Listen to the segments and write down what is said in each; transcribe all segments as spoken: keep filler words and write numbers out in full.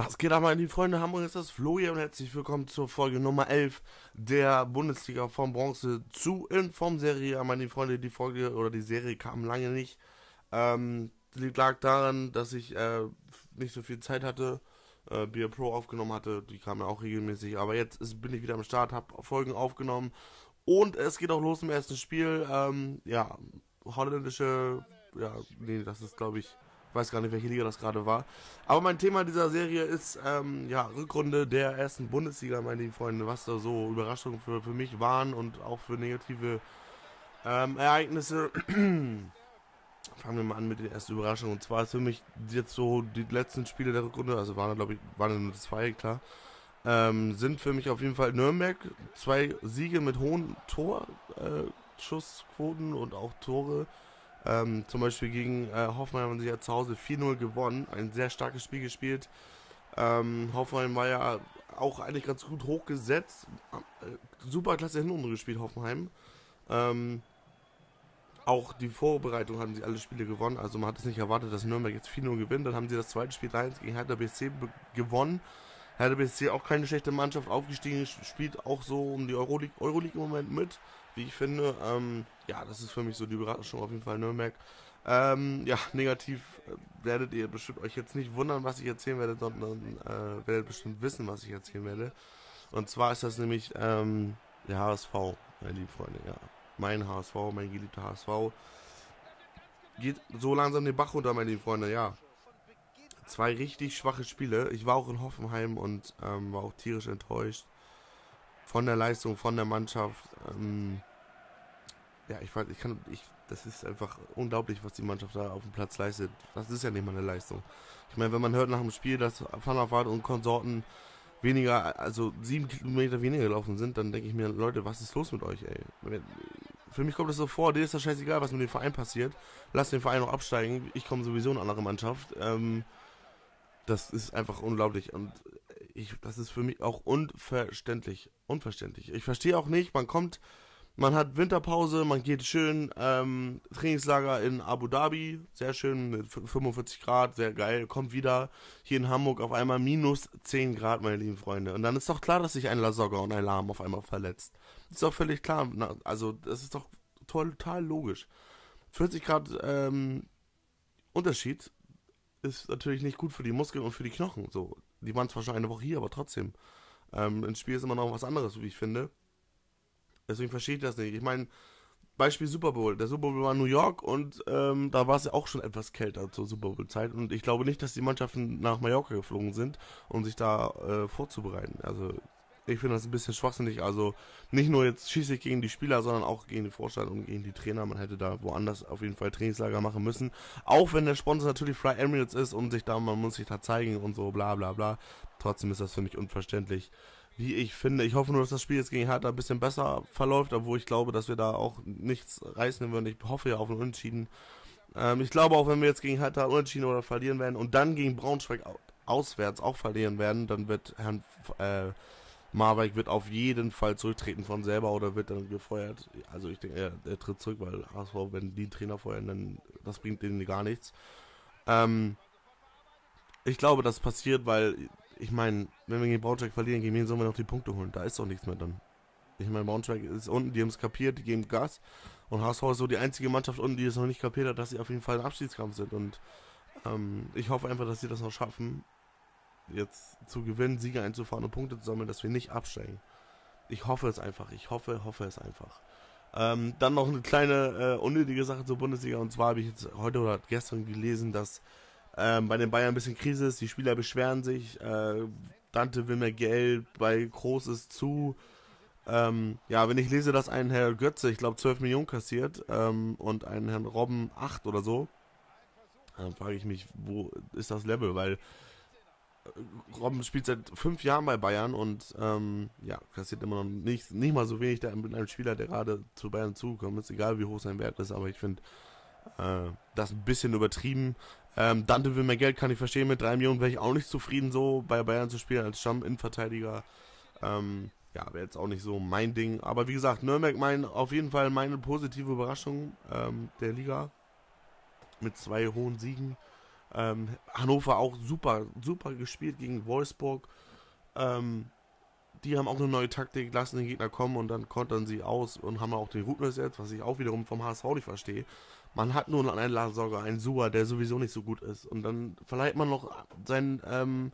Was geht ab, meine Freunde? Hamburg ist das Flo hier und herzlich willkommen zur Folge Nummer elf der Bundesliga von Bronze zu Informserie. Meine Freunde, die Folge oder die Serie kam lange nicht. Ähm, lag daran, dass ich äh, nicht so viel Zeit hatte, äh, Beer Pro aufgenommen hatte. Die kamen ja auch regelmäßig. Aber jetzt ist, bin ich wieder am Start, habe Folgen aufgenommen und es geht auch los im ersten Spiel. Ähm, ja, holländische, ja, nee, das ist glaube ich. Ich weiß gar nicht, welche Liga das gerade war. Aber mein Thema dieser Serie ist, ähm, ja, Rückrunde der ersten Bundesliga, meine lieben Freunde. Was da so Überraschungen für, für mich waren und auch für negative ähm, Ereignisse. Fangen wir mal an mit den ersten Überraschungen. Und zwar ist für mich jetzt so die letzten Spiele der Rückrunde, also waren glaube ich, waren nur zwei, klar, ähm, sind für mich auf jeden Fall Nürnberg. Zwei Siege mit hohen Torschussquoten äh, und auch Tore. Ähm, zum Beispiel gegen äh, Hoffenheim haben sie ja zu Hause vier null gewonnen. Ein sehr starkes Spiel gespielt. Ähm, Hoffenheim war ja auch eigentlich ganz gut hochgesetzt. Äh, super klasse Hinrunde gespielt, Hoffenheim. Ähm, auch die Vorbereitung hatten sie alle Spiele gewonnen. Also man hat es nicht erwartet, dass Nürnberg jetzt vier null gewinnt. Dann haben sie das zweite Spiel drei eins gegen Hertha B S C gewonnen. Hertha B S C auch keine schlechte Mannschaft, aufgestiegen, spielt auch so um die Euroleague, Euroleague im Moment mit, wie ich finde. Ähm, ja, das ist für mich so die Überraschung auf jeden Fall Nürnberg. Ähm, ja, negativ äh, werdet ihr bestimmt euch jetzt nicht wundern, was ich erzählen werde, sondern äh, werdet bestimmt wissen, was ich erzählen werde. Und zwar ist das nämlich ähm, der H S V, meine lieben Freunde, ja. Mein H S V, mein geliebter H S V. Geht so langsam den Bach runter, meine lieben Freunde, ja. Zwei richtig schwache Spiele. Ich war auch in Hoffenheim und ähm, war auch tierisch enttäuscht von der Leistung, von der Mannschaft. Ähm, ja, ich weiß, ich kann, ich, das ist einfach unglaublich, was die Mannschaft da auf dem Platz leistet. Das ist ja nicht mal eine Leistung. Ich meine, wenn man hört nach dem Spiel, dass Van der Vaart und Konsorten weniger, also sieben Kilometer weniger gelaufen sind, dann denke ich mir, Leute, was ist los mit euch, ey? Für mich kommt es so vor, dir ist das scheißegal, was mit dem Verein passiert. Lass den Verein noch absteigen. Ich komme sowieso in eine andere Mannschaft. Ähm, Das ist einfach unglaublich und ich, das ist für mich auch unverständlich. Unverständlich. Ich verstehe auch nicht, man kommt, man hat Winterpause, man geht schön, ähm, Trainingslager in Abu Dhabi, sehr schön mit fünfundvierzig Grad, sehr geil, kommt wieder hier in Hamburg auf einmal minus zehn Grad, meine lieben Freunde. Und dann ist doch klar, dass sich ein Lasogga und ein Lahm auf einmal verletzt. Ist doch völlig klar, also das ist doch total logisch. vierzig Grad ähm, Unterschied ist natürlich nicht gut für die Muskeln und für die Knochen. So, die waren zwar schon eine Woche hier, aber trotzdem. Ähm, ein Spiel ist immer noch was anderes, wie ich finde. Deswegen verstehe ich das nicht. Ich meine, Beispiel Super Bowl. Der Super Bowl war in New York und ähm, da war es ja auch schon etwas kälter zur Super Bowl-Zeit. Und ich glaube nicht, dass die Mannschaften nach Mallorca geflogen sind, um sich da äh, vorzubereiten. Also ich finde das ein bisschen schwachsinnig. Also nicht nur jetzt schieße ich gegen die Spieler, sondern auch gegen die Vorstand und gegen die Trainer. Man hätte da woanders auf jeden Fall Trainingslager machen müssen. Auch wenn der Sponsor natürlich Fly Emirates ist und sich da, man muss sich da zeigen und so bla bla bla. Trotzdem ist das für mich unverständlich. Wie ich finde, ich hoffe nur, dass das Spiel jetzt gegen Hertha ein bisschen besser verläuft, obwohl ich glaube, dass wir da auch nichts reißen würden. Ich hoffe ja auf einen Unentschieden. Ähm, ich glaube auch, wenn wir jetzt gegen Hertha unentschieden oder verlieren werden und dann gegen Braunschweig auswärts auch verlieren werden, dann wird Herrn äh, Marwijk wird auf jeden Fall zurücktreten von selber oder wird dann gefeuert. Also ich denke, er, er tritt zurück, weil H S V, wenn die einen Trainer feuern, dann das bringt denen gar nichts. Ähm, ich glaube, das passiert, weil ich meine, wenn wir gegen Braunschweig verlieren, gegen wen sollen wir noch die Punkte holen? Da ist doch nichts mehr dann. Ich meine, Braunschweig ist unten, die haben es kapiert, die geben Gas. Und H S V ist so die einzige Mannschaft unten, die es noch nicht kapiert hat, dass sie auf jeden Fall im Abstiegskampf sind. Und ähm, ich hoffe einfach, dass sie das noch schaffen, jetzt zu gewinnen, Siege einzufahren und Punkte zu sammeln, dass wir nicht absteigen. Ich hoffe es einfach. Ich hoffe, hoffe es einfach. Ähm, dann noch eine kleine äh, unnötige Sache zur Bundesliga. Und zwar habe ich jetzt heute oder gestern gelesen, dass ähm, bei den Bayern ein bisschen Krise ist. Die Spieler beschweren sich. Äh, Dante will mehr Geld. Bei Groß ist zu. Ähm, ja, wenn ich lese, dass ein Herr Götze, ich glaube, zwölf Millionen kassiert ähm, und ein Herrn Robben acht oder so, dann frage ich mich, wo ist das Level? Weil Robben spielt seit fünf Jahren bei Bayern und ähm, ja, kassiert immer noch nicht, nicht mal so wenig da mit einem Spieler, der gerade zu Bayern zugekommen ist, egal wie hoch sein Wert ist, aber ich finde äh, das ein bisschen übertrieben. Ähm, Dante will mehr Geld, kann ich verstehen, mit drei Millionen wäre ich auch nicht zufrieden, so bei Bayern zu spielen als Stamm-Innenverteidiger. Ähm, ja, wäre jetzt auch nicht so mein Ding, aber wie gesagt, Nürnberg mein, auf jeden Fall meine positive Überraschung ähm, der Liga mit zwei hohen Siegen. Ähm, Hannover auch super, super gespielt gegen Wolfsburg. Ähm, die haben auch eine neue Taktik, lassen den Gegner kommen und dann kontern sie aus und haben auch den Routen gesetzt, was ich auch wiederum vom H S V nicht verstehe. Man hat nur einen Lasogga, einen Sua, der sowieso nicht so gut ist. Und dann verleiht man noch seinen, ähm,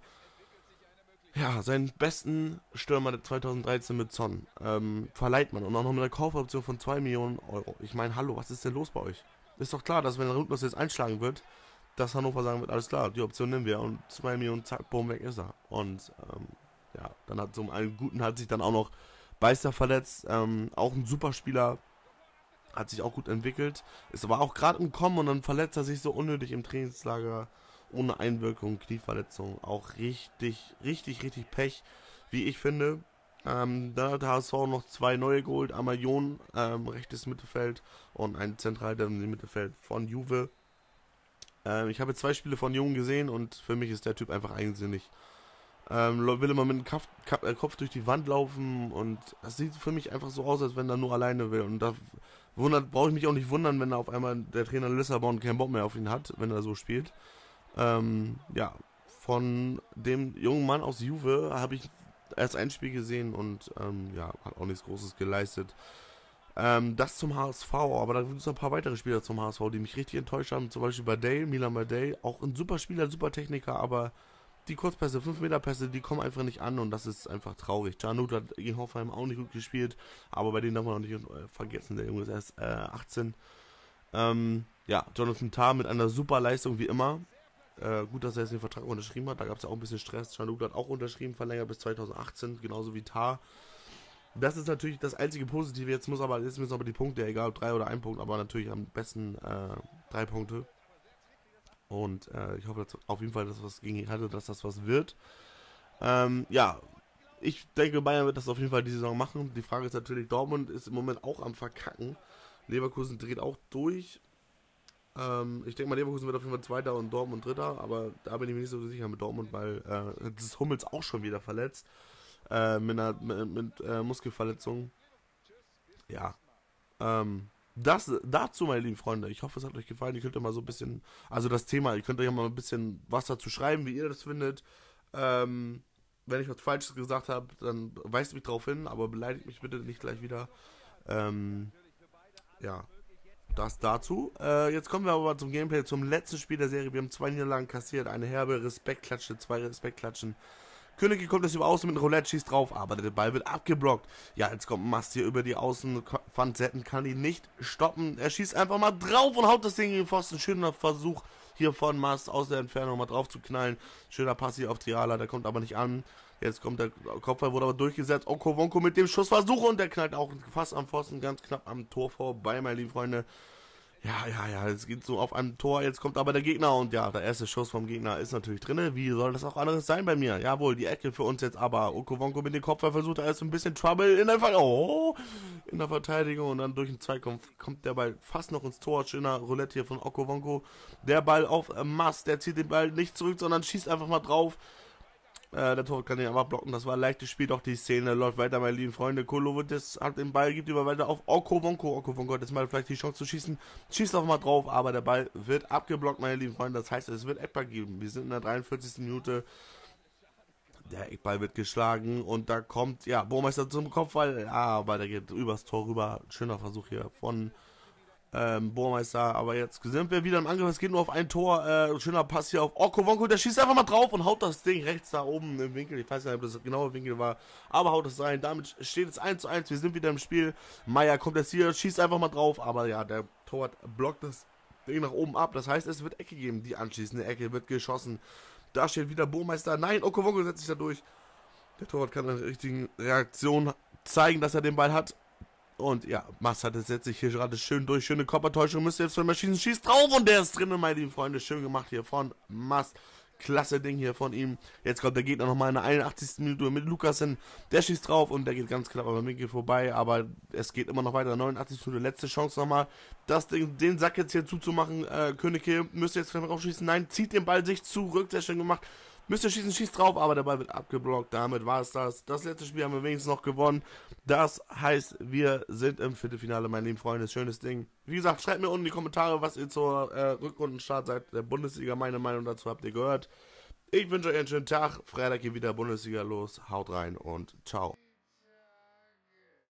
ja, seinen besten Stürmer der zweitausenddreizehn mit Son. Ähm, verleiht man. Und auch noch mit einer Kaufoption von zwei Millionen Euro. Ich meine, hallo, was ist denn los bei euch? Ist doch klar, dass wenn der Rundlos jetzt einschlagen wird, dass Hannover sagen wird, alles klar, die Option nehmen wir. Und zwei Millionen, zack, boom, weg ist er. Und, ähm, ja, dann hat so einen guten hat sich dann auch noch Beister verletzt. Ähm, auch ein super Spieler. Hat sich auch gut entwickelt. Ist aber auch gerade im Kommen und dann verletzt er sich so unnötig im Trainingslager. Ohne Einwirkung, Knieverletzung. Auch richtig, richtig, richtig Pech, wie ich finde. Ähm, da hat der H S V noch zwei neue geholt. Einmal Jon, ähm, rechtes Mittelfeld und ein Zentral im Mittelfeld von Juve. Ähm, ich habe zwei Spiele von Jon gesehen und für mich ist der Typ einfach eigensinnig. Ähm, will immer mit dem Kopf, Kopf durch die Wand laufen und das sieht für mich einfach so aus, als wenn er nur alleine will. Und da wundert, brauche ich mich auch nicht wundern, wenn er auf einmal der Trainer Lissabon keinen Bock mehr auf ihn hat, wenn er so spielt. Ähm, ja, von dem jungen Mann aus Juve habe ich erst ein Spiel gesehen und ähm, ja, hat auch nichts Großes geleistet. Ähm, das zum H S V, aber da gibt es noch ein paar weitere Spieler zum H S V, die mich richtig enttäuscht haben. Zum Beispiel Badei, Milan Badei, auch ein super Spieler, super Techniker, aber die Kurzpässe, fünf Meter Pässe, die kommen einfach nicht an und das ist einfach traurig. Canut hat gegen Hoffenheim auch nicht gut gespielt, aber bei denen darf man noch nicht äh, vergessen, der Junge ist erst äh, achtzehn. Ähm, ja, Jonathan Tah mit einer super Leistung wie immer. Äh, gut, dass er jetzt den Vertrag unterschrieben hat, da gab es ja auch ein bisschen Stress. Canut hat auch unterschrieben, verlängert bis zweitausendachtzehn, genauso wie Tah. Das ist natürlich das einzige Positive, jetzt muss aber, jetzt müssen aber die Punkte, egal ob drei oder ein Punkt, aber natürlich am besten äh, drei Punkte. Und äh, ich hoffe dass auf jeden Fall, dass was gegen hatte, dass das was wird. Ähm, ja, ich denke, Bayern wird das auf jeden Fall die Saison machen. Die Frage ist natürlich, Dortmund ist im Moment auch am Verkacken. Leverkusen dreht auch durch. Ähm, ich denke mal, Leverkusen wird auf jeden Fall Zweiter und Dortmund Dritter, aber da bin ich mir nicht so sicher mit Dortmund, weil äh, das ist Hummels auch schon wieder verletzt. Äh, mit einer mit, mit äh, Muskelverletzung. Ja. Ähm, Das dazu, meine lieben Freunde. Ich hoffe, es hat euch gefallen. Ihr könnt ja mal so ein bisschen, also das Thema, ihr könnt euch ja mal ein bisschen was dazu schreiben, wie ihr das findet. Ähm, wenn ich was Falsches gesagt habe, dann weist mich drauf hin, aber beleidigt mich bitte nicht gleich wieder. Ähm, ja, das dazu. Äh, jetzt kommen wir aber mal zum Gameplay, zum letzten Spiel der Serie. Wir haben zwei Niederlagen kassiert, eine herbe Respektklatsche, zwei Respektklatschen. Königke kommt jetzt über Außen mit einem Roulette, schießt drauf, aber der Ball wird abgeblockt. Ja, jetzt kommt Mast hier über die Außen, Van Zetten kann ihn nicht stoppen. Er schießt einfach mal drauf und haut das Ding in den Pfosten. Schöner Versuch hier von Mast aus der Entfernung mal drauf zu knallen. Schöner Pass hier auf Triala, der kommt aber nicht an. Jetzt kommt der Kopfball, wurde aber durchgesetzt. Okoronko mit dem Schussversuch und der knallt auch fast am Pfosten, ganz knapp am Tor vorbei, meine lieben Freunde. Ja, ja, ja, es geht so auf ein Tor, jetzt kommt aber der Gegner und ja, der erste Schuss vom Gegner ist natürlich drin. Wie soll das auch anderes sein bei mir? Jawohl, die Ecke für uns jetzt, aber Okoronko mit dem Kopfball versucht, da ist ein bisschen Trouble in der, Ver oh, in der Verteidigung und dann durch den Zweikampf kommt der Ball fast noch ins Tor. Schöner Roulette hier von Okoronko. Der Ball auf äh, Mast, der zieht den Ball nicht zurück, sondern schießt einfach mal drauf. Äh, der Tor kann den einfach blocken, das war ein leichtes Spiel, doch die Szene läuft weiter, meine lieben Freunde. Kolovic hat den Ball, gibt über weiter auf Okoronko. Okoronko hat jetzt mal vielleicht die Chance zu schießen, schießt auch mal drauf, aber der Ball wird abgeblockt, meine lieben Freunde. Das heißt, es wird Eckball geben. Wir sind in der dreiundvierzigsten Minute. Der Eckball wird geschlagen und da kommt, ja, Burmeister zum Kopfball. Ja, aber der geht übers Tor rüber. Schöner Versuch hier von Ähm, Burmeister, aber jetzt sind wir wieder im Angriff, es geht nur auf ein Tor, äh, schöner Pass hier auf Okoronko, der schießt einfach mal drauf und haut das Ding rechts da oben im Winkel, ich weiß nicht, ob das der genaue Winkel war, aber haut es rein, damit steht es eins zu eins, wir sind wieder im Spiel, Meier kommt jetzt hier, schießt einfach mal drauf, aber ja, der Torwart blockt das Ding nach oben ab, das heißt, es wird Ecke geben, die anschließende Ecke wird geschossen, da steht wieder Burmeister, nein, Okoronko setzt sich da durch, der Torwart kann eine richtige Reaktion zeigen, dass er den Ball hat. Und ja, Mast hat es setzt sich hier gerade schön durch. Schöne Körpertäuschung. Müsste jetzt von Maschinen schießt drauf und der ist drin, meine lieben Freunde. Schön gemacht hier von Mast. Klasse Ding hier von ihm. Jetzt kommt der Gegner nochmal in der einundachtzigsten Minute mit Lukasen. Der schießt drauf und der geht ganz knapp am Winkel vorbei. Aber es geht immer noch weiter. neunundachtzigste Minute, letzte Chance nochmal. Das Ding, den Sack jetzt hier zuzumachen. Äh, Königke müsste jetzt drauf schießen. Nein, zieht den Ball sich zurück. Sehr schön gemacht. Müsst ihr schießen, schießt drauf, aber der Ball wird abgeblockt. Damit war es das. Das letzte Spiel haben wir wenigstens noch gewonnen. Das heißt, wir sind im Viertelfinale, meine lieben Freunde. Schönes Ding. Wie gesagt, schreibt mir unten in die Kommentare, was ihr zur äh, Rückrundenstart seit der Bundesliga, meine Meinung dazu habt ihr gehört. Ich wünsche euch einen schönen Tag. Freitag geht wieder Bundesliga los. Haut rein und ciao.